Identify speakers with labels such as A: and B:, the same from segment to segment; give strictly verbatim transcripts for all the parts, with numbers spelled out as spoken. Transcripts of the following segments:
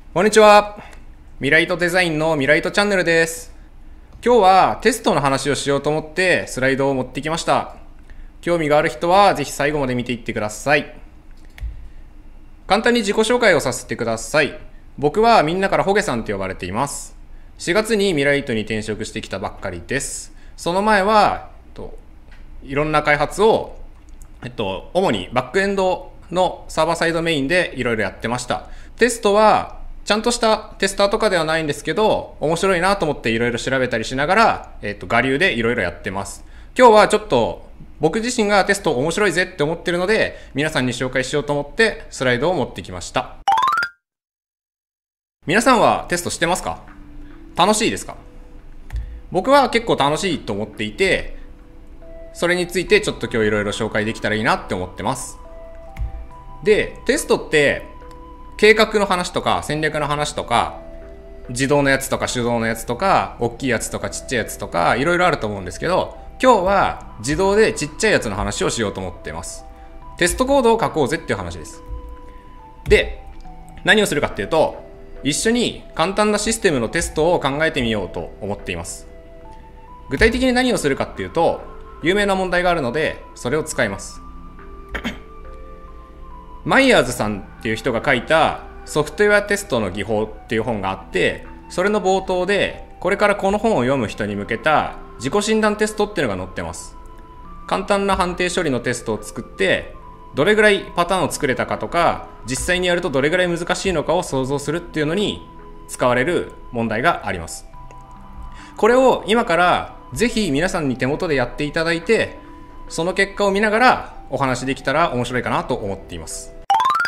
A: こんにちは。ミライトデザインのミライトチャンネルです。今日はテストの話をしようと思ってスライドを持ってきました。興味がある人はぜひ最後まで見ていってください。簡単に自己紹介をさせてください。僕はみんなからホゲさんと呼ばれています。しがつにミライトに転職してきたばっかりです。その前は、えっと、いろんな開発を、えっと、主にバックエンドのサーバーサイドメインでいろいろやってました。テストはちゃんとしたテスターとかではないんですけど、面白いなと思っていろいろ調べたりしながら、えっと、我流でいろいろやってます。今日はちょっと僕自身がテスト面白いぜって思ってるので、皆さんに紹介しようと思ってスライドを持ってきました。皆さんはテストしてますか？楽しいですか？僕は結構楽しいと思っていて、それについてちょっと今日いろいろ紹介できたらいいなって思ってます。で、テストって計画の話とか戦略の話とか、自動のやつとか手動のやつとか、大きいやつとかちっちゃいやつとかいろいろあると思うんですけど、今日は自動でちっちゃいやつの話をしようと思っています。テストコードを書こうぜっていう話です。で、何をするかっていうと、一緒に簡単なシステムのテストを考えてみようと思っています。具体的に何をするかっていうと、有名な問題があるのでそれを使います。マイヤーズさんっていう人が書いたソフトウェアテストの技法っていう本があって、それの冒頭でこれからこの本を読む人に向けた自己診断テストっていうのが載ってます。簡単な判定処理のテストを作って、どれぐらいパターンを作れたかとか、実際にやるとどれぐらい難しいのかを想像するっていうのに使われる問題があります。これを今からぜひ皆さんに手元でやっていただいて、その結果を見ながらお話できたら面白いかなと思っています。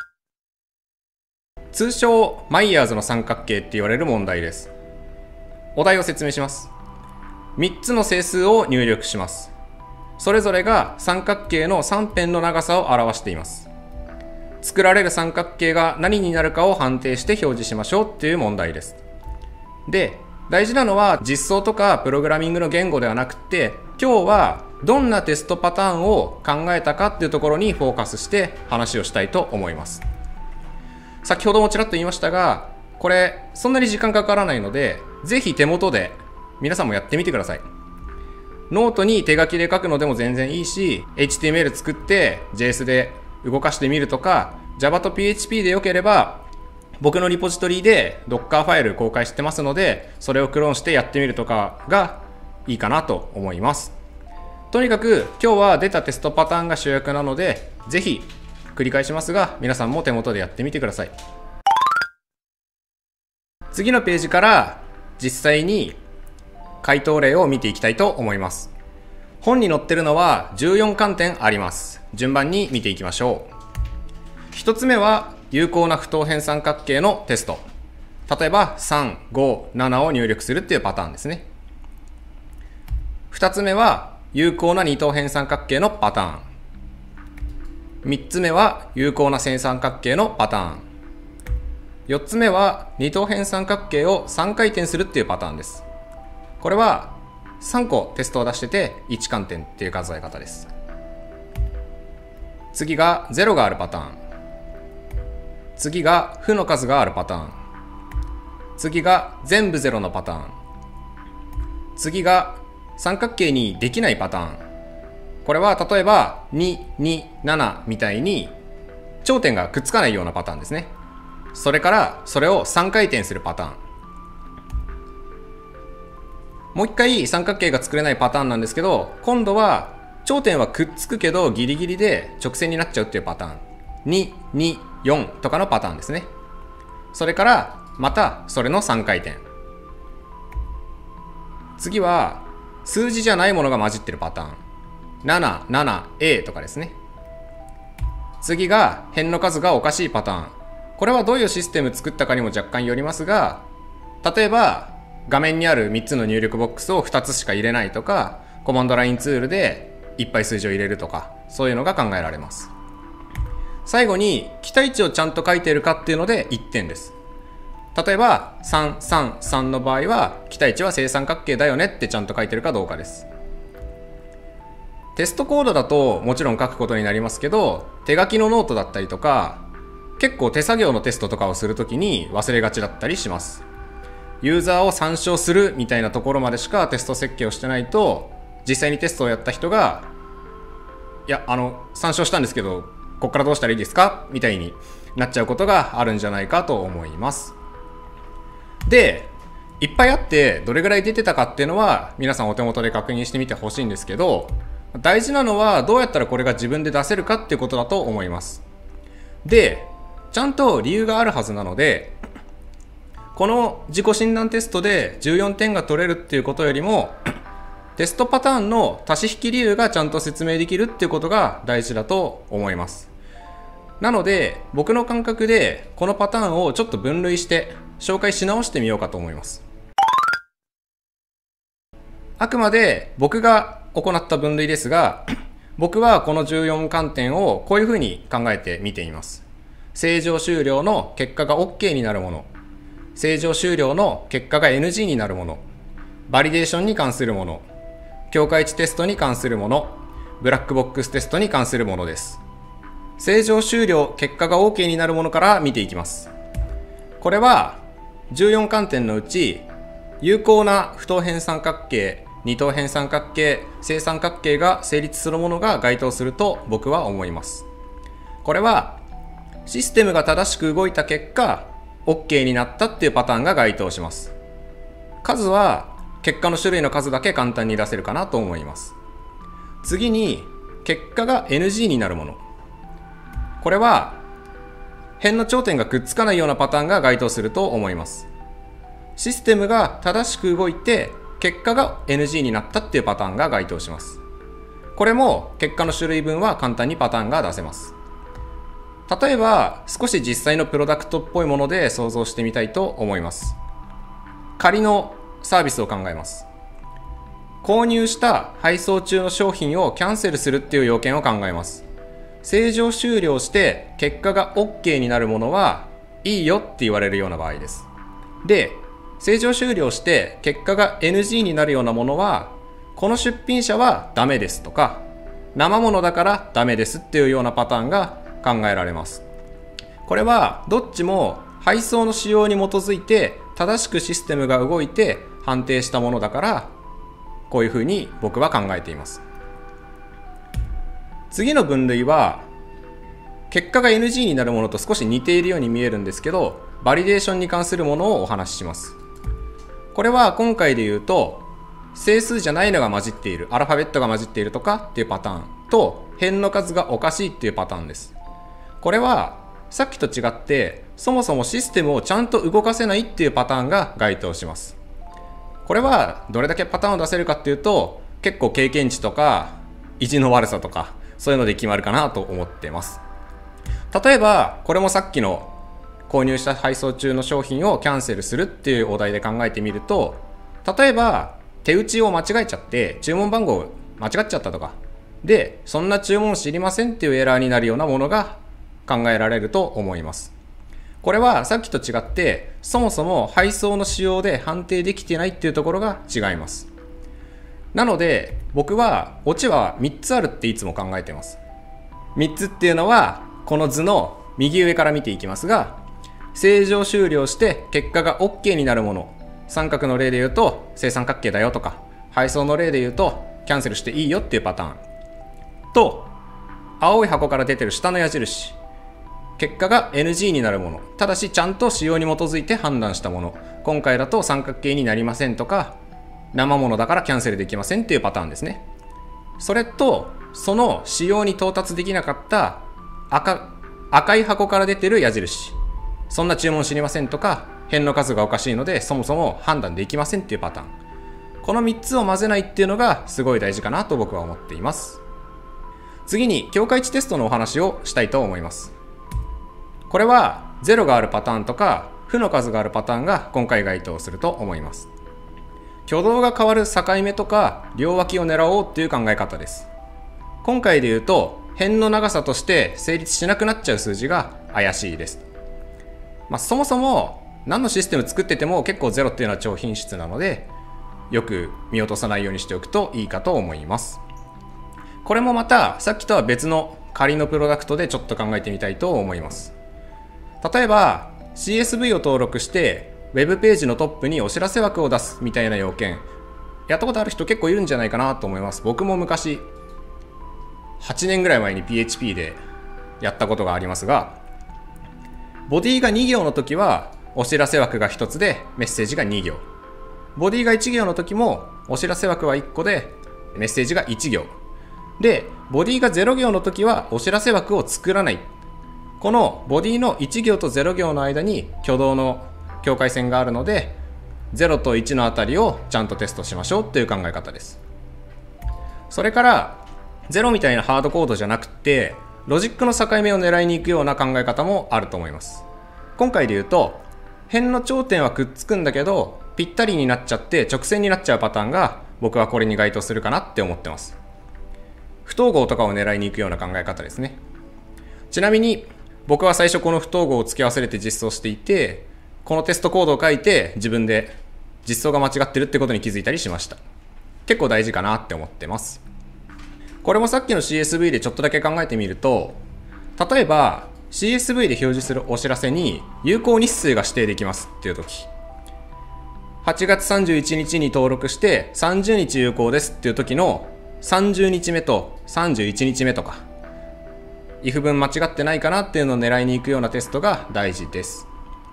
A: 通称マイヤーズの三角形って言われる問題です。お題を説明します。みっつの整数を入力します。それぞれが三角形のさん辺の長さを表しています。作られる三角形が何になるかを判定して表示しましょうっていう問題です。で、大事なのは実装とかプログラミングの言語ではなくて、今日はどんなテストパターンを考えたかっていうところにフォーカスして話をしたいと思います。先ほどもちらっと言いましたが、これそんなに時間かからないので、ぜひ手元で皆さんもやってみてください。ノートに手書きで書くのでも全然いいし、 エイチティーエムエル 作って ジェイエス で動かしてみるとか、 Java と ピーエイチピー でよければ僕のリポジトリで Docker ファイル公開してますので、それをクローンしてやってみるとかがいいかなと思います。とにかく今日は出たテストパターンが主役なので、ぜひ繰り返しますが皆さんも手元でやってみてください。次のページから実際に回答例を見ていきたいと思います。本に載ってるのはじゅうよんかんてんあります。順番に見ていきましょう。ひとつめは有効な不等辺三角形のテスト。例えばさん、ご、ななを入力するっていうパターンですね。ふたつめは有効な二等辺三角形のパターン。みっつめは有効な正三角形のパターン。よっつめは二等辺三角形をさんかい転するっていうパターンです。これはさんこテストを出してていちかんてんっていう数え方です。次がゼロがあるパターン。次が負の数があるパターン。次が全部ゼロのパターン。次が三角形にできないパターン。これは例えばに、に、ななみたいに頂点がくっつかないようなパターンですね。それからそれをさんかい転するパターン。もう一回三角形が作れないパターンなんですけど、今度は頂点はくっつくけどギリギリで直線になっちゃうっていうパターン。に、に、よんとかのパターンですね。それからまたそれのさんかい転。次は数字じゃないものが混じってるパターン。なな、なな、エー とかですね。次が辺の数がおかしいパターン。これはどういうシステム作ったかにも若干よりますが、例えば画面にあるみっつの入力ボックスをふたつしか入れないとか、コマンドラインツールでいっぱい数字を入れるとか、そういうのが考えられます。最後に期待値をちゃんと書いているかっていうのでいってんです。例えばさん、さん、さんの場合は期待値は正三角形だよねってちゃんと書いてるかどうかです。テストコードだともちろん書くことになりますけど、手書きのノートだったりとか結構手作業のテストとかをするときに忘れがちだったりします。ユーザーを参照するみたいなところまでしかテスト設計をしてないと、実際にテストをやった人が、いや、あの、参照したんですけど、こっからどうしたらいいですかみたいになっちゃうことがあるんじゃないかと思います。で、いっぱいあってどれぐらい出てたかっていうのは皆さんお手元で確認してみてほしいんですけど、大事なのはどうやったらこれが自分で出せるかっていうことだと思います。で、ちゃんと理由があるはずなので、この自己診断テストでじゅうよんてんが取れるっていうことよりも、テストパターンの足し引き理由がちゃんと説明できるっていうことが大事だと思います。なので僕の感覚でこのパターンをちょっと分類して紹介し直してみようかと思います。あくまで僕が行った分類ですが、僕はこのじゅうよんかんてんをこういうふうに考えて見ています。正常終了の結果が OK になるもの、正常終了の結果が エヌジー になるもの、バリデーションに関するもの、境界値テストに関するもの、ブラックボックステストに関するものです。正常終了、結果が OK になるものから見ていきます。これはじゅうよんかんてんのうち、有効な不等辺三角形、二等辺三角形、正三角形が成立するものが該当すると僕は思います。これはシステムが正しく動いた結果 OK になったっていうパターンが該当します。数は結果の種類の数だけ簡単に出せるかなと思います。次に結果が エヌジー になるもの、これは辺の頂点がくっつかないようなパターンが該当すると思います。システムが正しく動いて結果が エヌジー になったっていうパターンが該当します。これも結果の種類分は簡単にパターンが出せます。例えば少し実際のプロダクトっぽいもので想像してみたいと思います。仮のサービスを考えます。購入した配送中の商品をキャンセルするっていう要件を考えます。正常終了して結果が OK になるものはいいよって言われるような場合です。で、正常終了して結果が エヌジー になるようなものは、この出品者はダメですとか、生ものだからダメですっていうようなパターンが考えられます。これはどっちも配送の仕様に基づいて正しくシステムが動いて判定したものだから、こういうふうに僕は考えています。次の分類は結果が エヌジー になるものと少し似ているように見えるんですけど、バリデーションに関するものをお話しします。これは今回で言うと整数じゃないのが混じっている、アルファベットが混じっているとかっていうパターンと、辺の数がおかしいっていうパターンです。これはさっきと違ってそもそもシステムをちゃんと動かせないっていうパターンが該当します。これはどれだけパターンを出せるかっていうと、結構経験値とか意地の悪さとかそういうので決まるかなと思ってます。例えばこれもさっきの購入した配送中の商品をキャンセルするっていうお題で考えてみると、例えば手打ちを間違えちゃって注文番号間違っちゃったとかで、そんな注文知りませんっていうエラーになるようなものが考えられると思います。これはさっきと違ってそもそも配送の仕様で判定できてないっていうところが違います。なので僕はオチはみっつあるっていつも考えてます。みっつっていうのはこの図の右上から見ていきますが、正常終了して結果が OK になるもの、三角の例で言うと正三角形だよとか、配送の例で言うとキャンセルしていいよっていうパターンと、青い箱から出てる下の矢印、結果が エヌジー になるもの、ただしちゃんと仕様に基づいて判断したもの、今回だと三角形になりませんとか、生ものだからキャンセルできませんっていうパターンですね。それとその仕様に到達できなかった赤、赤い箱から出てる矢印、そんな注文知りませんとか、辺の数がおかしいのでそもそも判断できませんっていうパターン、このみっつを混ぜないっていうのがすごい大事かなと僕は思っています。次に境界値テストのお話をしたいと思います。これはゼロがあるパターンとか負の数があるパターンが今回該当すると思います。挙動が変わる境目とか両脇を狙おうっていう考え方です。今回で言うと辺の長さとして成立しなくなっちゃう数字が怪しいです。まあ、そもそも何のシステム作ってても結構ゼロっていうのは超品質なので、よく見落とさないようにしておくといいかと思います。これもまたさっきとは別の仮のプロダクトでちょっと考えてみたいと思います。 例えば シーエスブイ を登録してウェブページのトップにお知らせ枠を出すみたいな要件、やったことある人結構いるんじゃないかなと思います。僕も昔はちねんぐらい前に ピーエイチピー でやったことがありますが、ボディがに行の時はお知らせ枠がひとつでメッセージがに行、ボディがいち行の時もお知らせ枠はいっこでメッセージがいち行で、ボディがゼロ行の時はお知らせ枠を作らない。このボディのいち行とゼロ行の間に挙動の境界線があるので、ゼロといちのあたりをちゃんとテストしましょうという考え方です。それからゼロみたいなハードコードじゃなくて、ロジックの境目を狙いに行くような考え方もあると思います。今回で言うと、辺の頂点はくっつくんだけどぴったりになっちゃって直線になっちゃうパターンが僕はこれに該当するかなって思ってます。不統合とかを狙いに行くような考え方ですね。ちなみに僕は最初この不統合を付け忘れて実装していて、このテストコードを書いて自分で実装が間違ってるってことに気づいたりしました。結構大事かなって思ってます。これもさっきの シーエスブイ でちょっとだけ考えてみると、例えば シーエスブイ で表示するお知らせに有効日数が指定できますっていう時、はちがつさんじゅういちにちに登録してさんじゅうにち有効ですっていう時のさんじゅうにちめとさんじゅういちにちめとか イフ 文間違ってないかなっていうのを狙いに行くようなテストが大事です。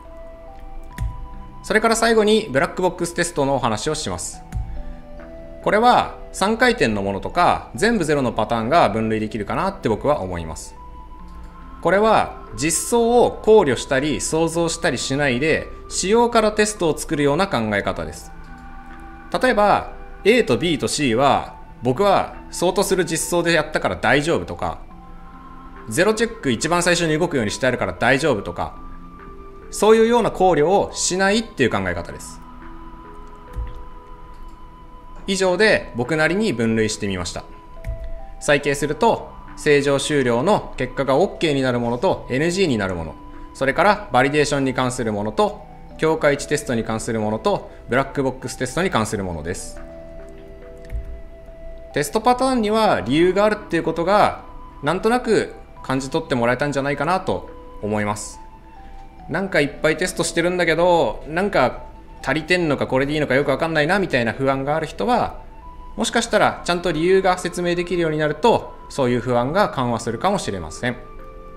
A: それから最後にブラックボックステストのお話をします。これはさんかいてんのものとか全部ゼロのパターンが分類できるかなって僕は思います。これは実装を考慮したり想像したりしないで仕様からテストを作るような考え方です。例えば A と B と C は僕は相当する実装でやったから大丈夫とか、ゼロチェック一番最初に動くようにしてあるから大丈夫とか、そういうような考慮をしないっていう考え方です。以上で僕なりに分類してみました。再計すると、正常終了の結果が OK になるものと エヌジー になるもの、それからバリデーションに関するものと境界値テストに関するものとブラックボックステストに関するものです。テストパターンには理由があるっていうことがなんとなく感じ取ってもらえたんじゃないかなと思います。なんかいっぱいテストしてるんだけど、なんか足りてんのかこれでいいのかよくわかんないなみたいな不安がある人は、もしかしたらちゃんと理由が説明できるようになると、そういう不安が緩和するかもしれません。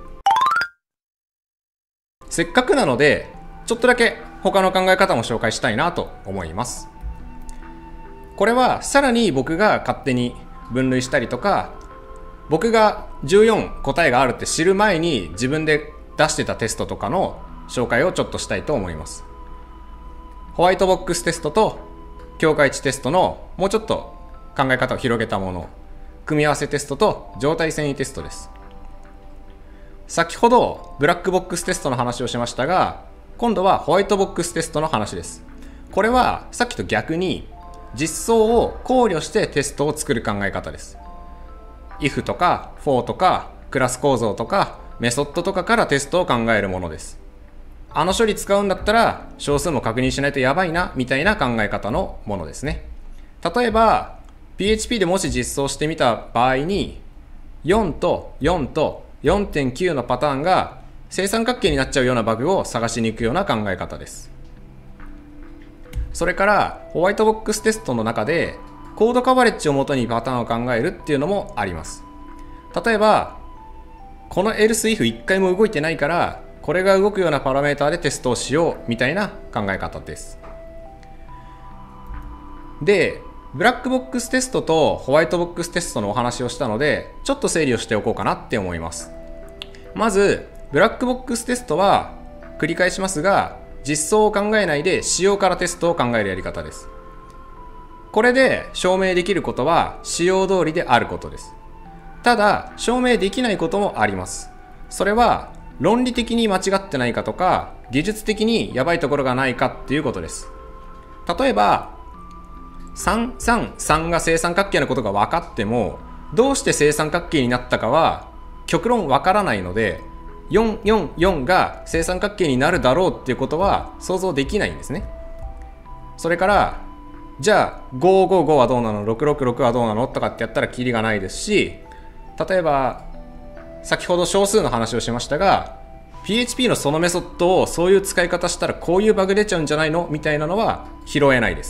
A: せっかくなのでちょっとだけ他の考え方も紹介したいなと思います。これはさらに僕が勝手に分類したりとか、僕がじゅうよん答えがあるって知る前に自分で出してたテストとかの紹介をちょっとしたいと思います。ホワイトボックステストと境界値テストのもうちょっと考え方を広げたもの、組み合わせテストと状態遷移テストです。先ほどブラックボックステストの話をしましたが、今度はホワイトボックステストの話です。これはさっきと逆に実装を考慮してテストを作る考え方です。イフ とか フォー とかクラス構造とかメソッドとかからテストを考えるものです。あの処理使うんだったら小数も確認しないとやばいなみたいな考え方のものですね。例えば ピーエイチピー でもし実装してみた場合によんとよんと よんてんきゅう のパターンが正三角形になっちゃうようなバグを探しに行くような考え方です。それからホワイトボックステストの中でコードカバレッジをもとにパターンを考えるっていうのもあります。例えばこの else if 一回も動いてないからこれが動くようなパラメーターでテストをしようみたいな考え方です。で、ブラックボックステストとホワイトボックステストのお話をしたので、ちょっと整理をしておこうかなって思います。まずブラックボックステストは繰り返しますが、実装を考えないで仕様からテストを考えるやり方です。これで証明できることは仕様通りであることです。ただ証明できないこともあります。それは論理的に間違ってないかとか技術的にやばいところがないかっていうことです。例えばさんさんさんが正三角形のことが分かってもどうして正三角形になったかは極論分からないので、よんよんよんが正三角形になるだろうっていうことは想像できないんですね。それからじゃあごひゃくごじゅうごはどうなの、ろくひゃくろくじゅうろくはどうなのとかってやったらキリがないですし、例えば先ほど小数の話をしましたがピーエイチピー のそのメソッドをそういう使い方したらこういうバグ出ちゃうんじゃないのみたいなのは拾えないです。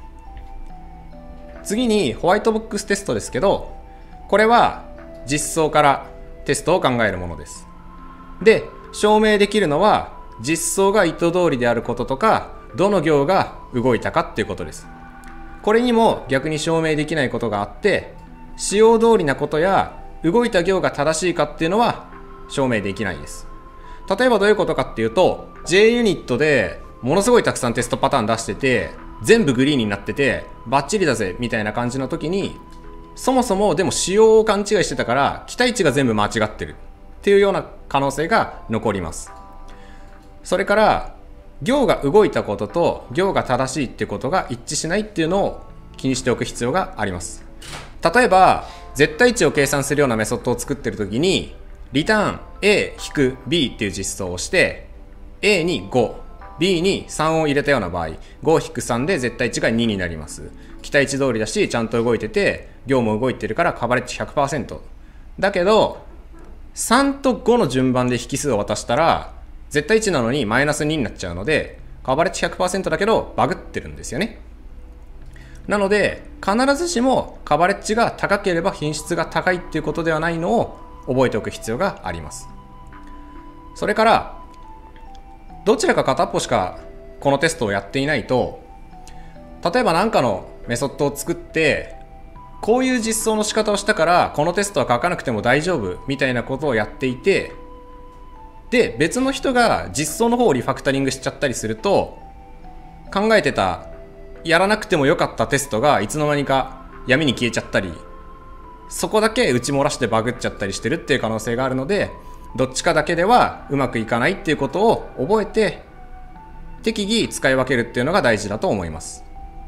A: 次にホワイトボックステストですけど、これは実装からテストを考えるものです。で、証明できるのは実装が意図通りであることとか、どの行が動いたかっていうことです。これにも逆に証明できないことがあって、使用通りなことや動いた行が正しいかっていうのは証明できないです。例えばどういうことかっていうと、 J ユニットでものすごいたくさんテストパターン出してて全部グリーンになっててバッチリだぜみたいな感じの時に、そもそもでも仕様を勘違いしてたから期待値が全部間違ってるっていうような可能性が残ります。それから行が動いたことと行が正しいってことが一致しないっていうのを気にしておく必要があります。例えば絶対値を計算するようなメソッドを作ってる時に、リターン A-B っていう実装をして A にご、B にさんを入れたような場合、ご引くさんで絶対値がにになります。期待値通りだしちゃんと動いてて行も動いてるからカバレッジ ひゃくパーセント だけど、さんとごの順番で引数を渡したら絶対値なのにマイナスにになっちゃうので、カバレッジ ひゃくパーセント だけどバグってるんですよね。なので必ずしもカバレッジが高ければ品質が高いっていうことではないのを覚えておく必要があります。それからどちらか片っぽしかこのテストをやっていないと、例えば何かのメソッドを作ってこういう実装の仕方をしたからこのテストは書かなくても大丈夫みたいなことをやっていて、で別の人が実装の方をリファクタリングしちゃったりすると、考えてたやらなくてもよかったテストがいつの間にか闇に消えちゃったり、そこだけ打ち漏らしてバグっちゃったりしてるっていう可能性があるので、どっちかだけではうまくいかないっていうことを覚えて適宜使い分けるっていうのが大事だと思います。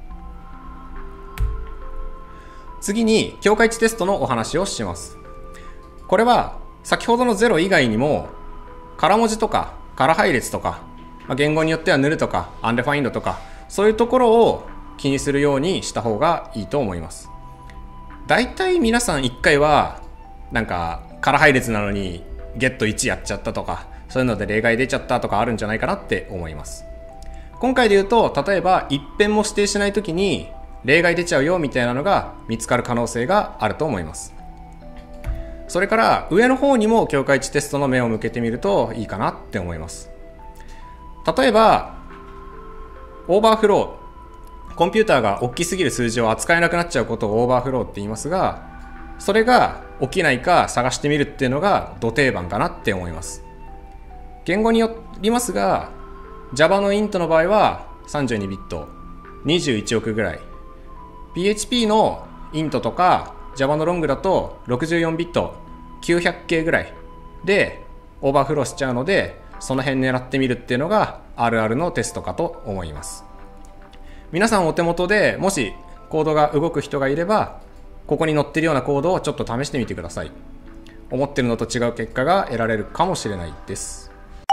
A: 次に境界値テストのお話をします。これは先ほどのゼロ以外にも空文字とか空配列とか、言語によってはヌルとかアンデファインドとか、そういうところを気にするようにした方がいいと思います。だいたい皆さんいっかいはなんか空配列なのにゲットいちやっちゃったとか、そういうので例外出ちゃったとかあるんじゃないかなって思います。今回で言うと、例えば一辺も指定しないときに例外出ちゃうよみたいなのが見つかる可能性があると思います。それから上の方にも境界値テストの目を向けてみるといいかなって思います。例えばオーバーフロー、コンピューターが大きすぎる数字を扱えなくなっちゃうことをオーバーフローって言いますが、それが起きないか探してみるっていうのがド定番かなって思います。言語によりますが Java のイントの場合はさんじゅうにビットにじゅういちおくぐらい、 ピーエイチピー のイントとか Java のロングだとろくじゅうよんビットきゅうひゃくケーぐらいでオーバーフローしちゃうので、その辺狙ってみるっていうのがあるあるのテストかと思います。皆さんお手元でもしコードが動く人がいれば、ここに載ってるようなコードをちょっと試してみてください。思ってるのと違う結果が得られるかもしれないです。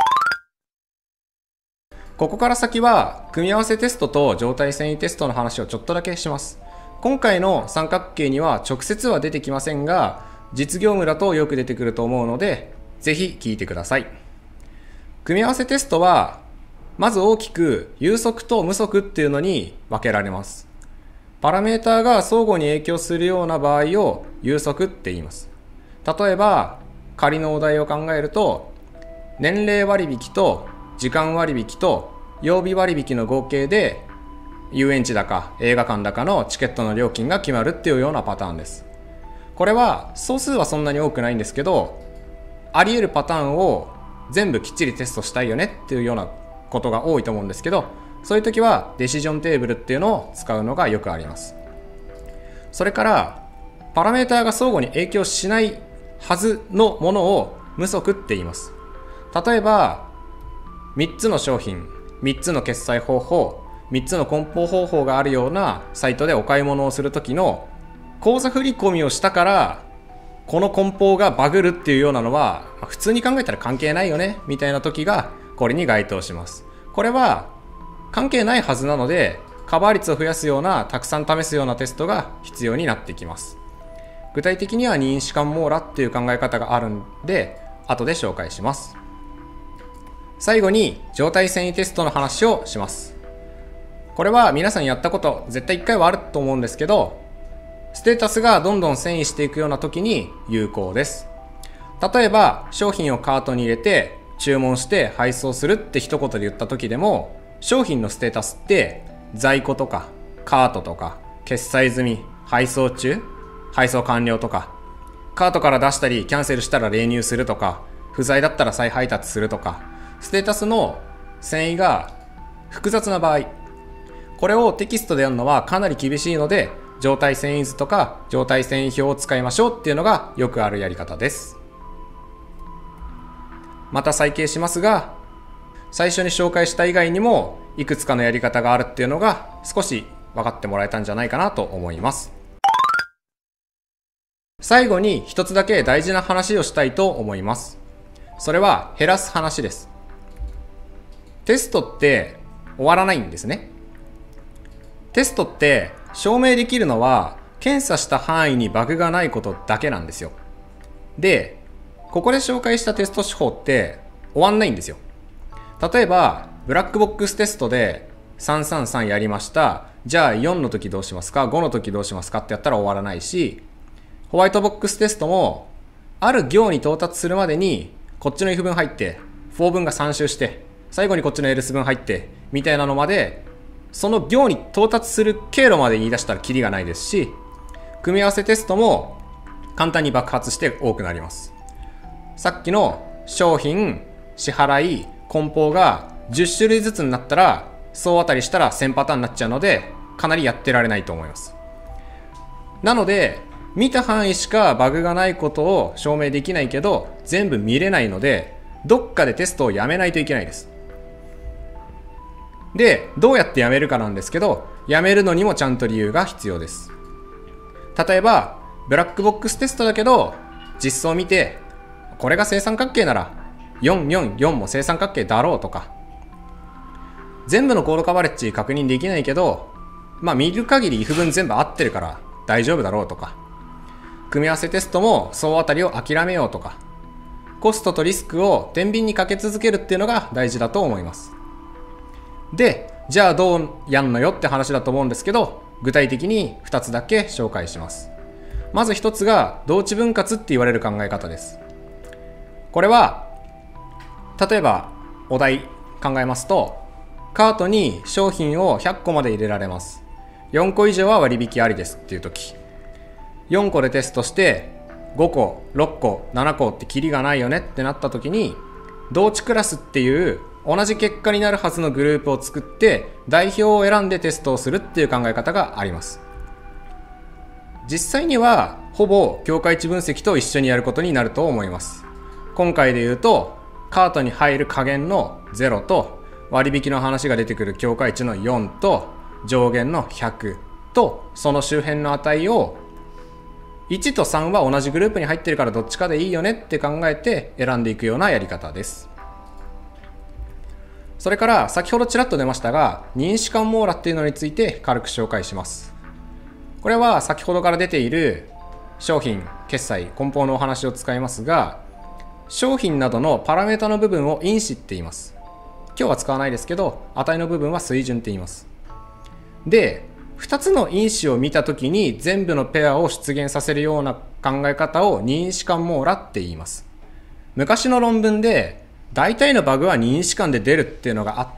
A: ここから先は組み合わせテストと状態遷移テストの話をちょっとだけします。今回の三角形には直接は出てきませんが、実業務だとよく出てくると思うので、ぜひ聞いてください。組み合わせテストはまず大きく有則と無則っていうのに分けられます。パラメーターが相互に影響するような場合を有則って言います。例えば仮のお題を考えると、年齢割引と時間割引と曜日割引の合計で遊園地だか映画館だかのチケットの料金が決まるっていうようなパターンです。これは総数はそんなに多くないんですけど、あり得るパターンを全部きっちりテストしたいよねっていうようなことが多いと思うんですけど、そういう時はデシジョンテーブルっていうのを使うのがよくあります。それからパラメーターが相互に影響しないはずのものを無則って言います。例えばみっつの商品、みっつの決済方法、みっつの梱包方法があるようなサイトでお買い物をする時の口座振込をしたからこの梱包がバグるっていうようなのは普通に考えたら関係ないよねみたいな時がこれに該当します。これは関係ないはずなので、カバー率を増やすようなたくさん試すようなテストが必要になってきます。具体的には認識間網羅っていう考え方があるんで後で紹介します。 最後に状態遷移テストの話をします。これは皆さんやったこと絶対いっかいはあると思うんですけど、ステータスがどんどん遷移していくような時に有効です。例えば商品をカートに入れて注文して配送するって一言で言った時でも、商品のステータスって在庫とかカートとか決済済み、配送中、配送完了とか、カートから出したりキャンセルしたら練乳するとか、不在だったら再配達するとか、ステータスの遷移が複雑な場合、これをテキストでやるのはかなり厳しいので、状態遷移図とか状態遷移表を使いましょうっていうのがよくあるやり方です。また再掲しますが、最初に紹介した以外にもいくつかのやり方があるっていうのが少し分かってもらえたんじゃないかなと思います。最後に一つだけ大事な話をしたいと思います。それは減らす話です。テストって終わらないんですね。テストって証明できるのは検査した範囲にバグがないことだけなんですよ。で、ここで紹介したテスト手法って終わんないんですよ。例えばブラックボックステストでさんさんさんやりました。じゃあよんの時どうしますか、ごの時どうしますかってやったら終わらないし、ホワイトボックステストもある行に到達するまでにこっちの if 文入って for 文がさん周して最後にこっちの else 文入ってみたいなのまで、その行に到達する経路まで言い出したらキリがないですし、組み合わせテストも簡単に爆発して多くなります。さっきの商品、支払い、梱包がじゅっ種類ずつになったら総当たりしたらせんパターンになっちゃうので、かなりやってられないと思います。なので見た範囲しかバグがないことを証明できないけど全部見れないので、どっかでテストをやめないといけないです。で、どうやってやめるかなんですけど、やめるのにもちゃんと理由が必要です。例えばブラックボックステストだけど実装を見て、これが正三角形ならよんよんよんも正三角形だろうとか、全部のコードカバレッジ確認できないけど、まあ見る限り if 文全部合ってるから大丈夫だろうとか、組み合わせテストも総当たりを諦めようとか、コストとリスクを天秤にかけ続けるっていうのが大事だと思います。で、じゃあどうやんのよって話だと思うんですけど、具体的にふたつだけ紹介します。まずひとつが同値分割って言われる考え方です。これは例えばお題考えますと、カートに商品をひゃっこまで入れられます。よんこ以上は割引ありですっていう時、よんこでテストしてごこ、ろっこ、ななこってキリがないよねってなった時に、同値クラスっていう同じ結果になるはずのグループを作って代表を選んでテストをするっていう考え方があります。実際にはほぼ境界値分析と一緒にやることになると思います。今回で言うとカートに入る下限のゼロと割引の話が出てくる境界値のよんと上限のひゃくとその周辺の値をいちとさんは同じグループに入ってるからどっちかでいいよねって考えて選んでいくようなやり方です。それから先ほどちらっと出ましたが、認識間網羅っていうのについて軽く紹介します。これは先ほどから出ている商品、決済、梱包のお話を使いますが、商品などのパラメータの部分を因子って言います。今日は使わないですけど、値の部分は水準って言います。で、ふたつの因子を見たときに全部のペアを出現させるような考え方を認識間網羅って言います。昔の論文で大体のバグは認識間で出るっていうのがあって、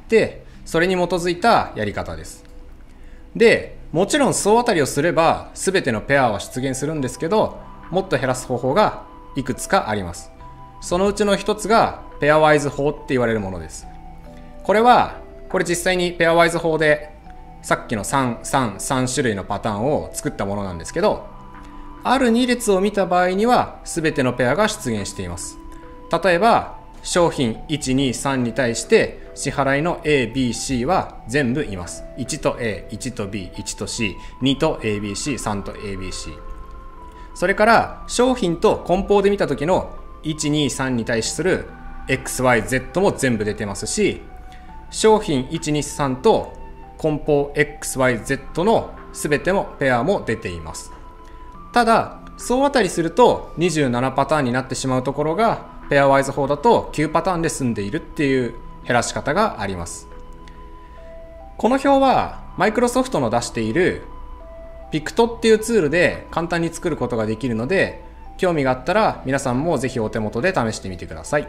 A: それに基づいたやり方です。で、もちろん総当たりをすれば全てのペアは出現するんですけど、もっと減らす方法がいくつかあります。そのうちの一つがペアワイズ法って言われるものです。これは、これ実際にペアワイズ法でさっきのさん、さん、さん種類のパターンを作ったものなんですけど、あるに列を見た場合には全てのペアが出現しています。例えば商品いち、に、さんに対して支払いの A、B、C は全部います。いちと A、いちと B、いちと C、にと エービーシー、さんと エービーシー。それから商品と梱包で見た時のいち、に、さんに対する エックス、ワイ、ゼット も全部出てますし、商品いち、に、さんと梱包 エックス、ワイ、ゼット の全てのペアも出ています。ただ総当たりするとにじゅうななパターンになってしまうところがペアワイズ法だときゅうパターンで済んでいるっていう減らし方があります。この表はマイクロソフトの出している ピクト っていうツールで簡単に作ることができるので、興味があったら皆さんもぜひお手元で試してみてください。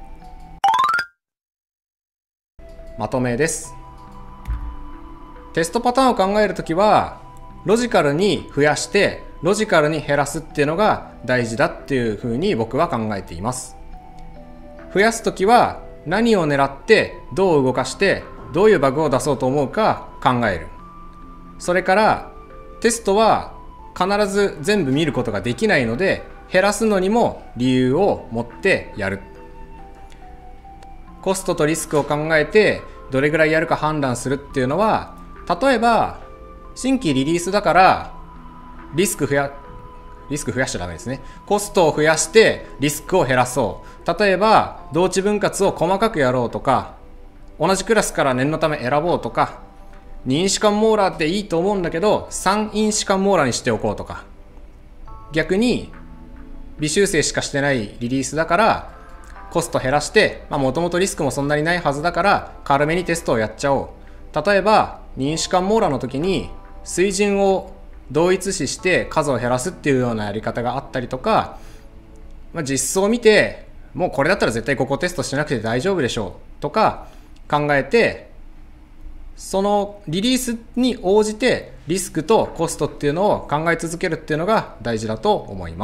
A: まとめです。テストパターンを考えるときはロジカルに増やしてロジカルに減らすっていうのが大事だっていうふうに僕は考えています。増やすときは何を狙ってどう動かしてどういうバグを出そうと思うか考える。それからテストは必ず全部見ることができないので、減らすのにも理由を持ってやる。コストとリスクを考えてどれぐらいやるか判断するっていうのは、例えば新規リリースだからリスク増やリスク増やしちゃダメですね。コストを増やしてリスクを減らそう。例えば同値分割を細かくやろうとか、同じクラスから念のため選ぼうとか、に因子間網羅っていいと思うんだけどさん因子間網羅にしておこうとか、逆に微修正しかしてないリリースだからコスト減らして、もともとリスクもそんなにないはずだから軽めにテストをやっちゃおう。例えばに因子間網羅の時に水準を同一視して数を減らすっていうようなやり方があったりとか、まあ、実装を見てもうこれだったら絶対ここテストしなくて大丈夫でしょうとか考えて、そのリリースに応じてリスクとコストっていうのを考え続けるっていうのが大事だと思います。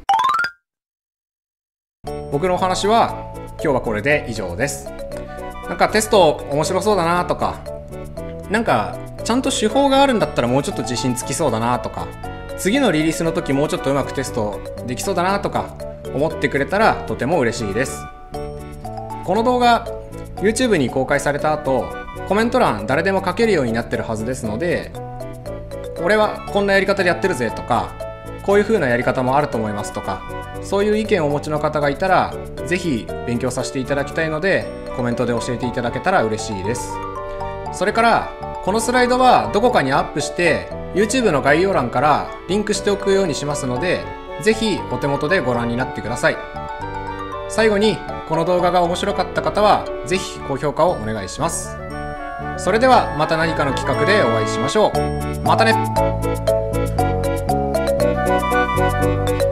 A: 僕のお話は今日はこれで以上です。なんかテスト面白そうだなとか、なんかちゃんと手法があるんだったらもうちょっと自信つきそうだなとか、次のリリースの時もうちょっとうまくテストできそうだなとか思ってくれたらとても嬉しいです。この動画 YouTube に公開された後、コメント欄誰でも書けるようになってるはずですので、俺はこんなやり方でやってるぜとか、こういう風なやり方もあると思いますとか、そういう意見をお持ちの方がいたらぜひ勉強させていただきたいので、コメントで教えていただけたら嬉しいです。それからこのスライドはどこかにアップして YouTube の概要欄からリンクしておくようにしますので、ぜひお手元でご覧になってください。最後にこの動画が面白かった方はぜひ高評価をお願いします。それではまた何かの企画でお会いしましょう。またね。